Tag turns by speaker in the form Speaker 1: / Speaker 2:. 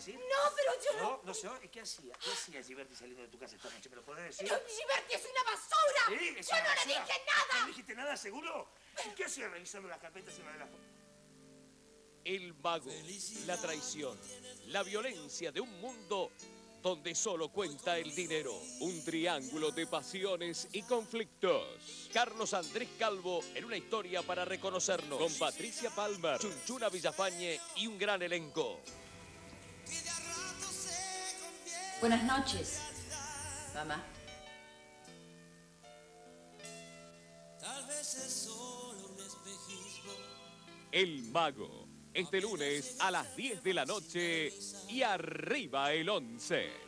Speaker 1: decir?
Speaker 2: No, pero yo no...
Speaker 1: No sé. ¿Qué hacía? ¿Qué hacía Giberti saliendo de tu casa esta noche? ¿Me lo podés decir?
Speaker 2: Pero Giberti es una basura.
Speaker 1: ¿Sí? ¿Es
Speaker 2: Yo
Speaker 1: una
Speaker 2: no
Speaker 1: basura?
Speaker 2: le dije nada.
Speaker 1: ¿No le dijiste nada, seguro? ¿Y qué hacía revisando las carpetas en la de la...
Speaker 3: El mago, la traición, la violencia de un mundo donde solo cuenta el dinero. Un triángulo de pasiones y conflictos. Carlos Andrés Calvo en una historia para reconocernos. Con Patricia Palmer, Chunchuna Villafañe y un gran elenco.
Speaker 4: Buenas noches, mamá.
Speaker 5: Tal vez es solo un espejismo.
Speaker 3: El mago. Este lunes a las 10 de la noche y arriba el 11.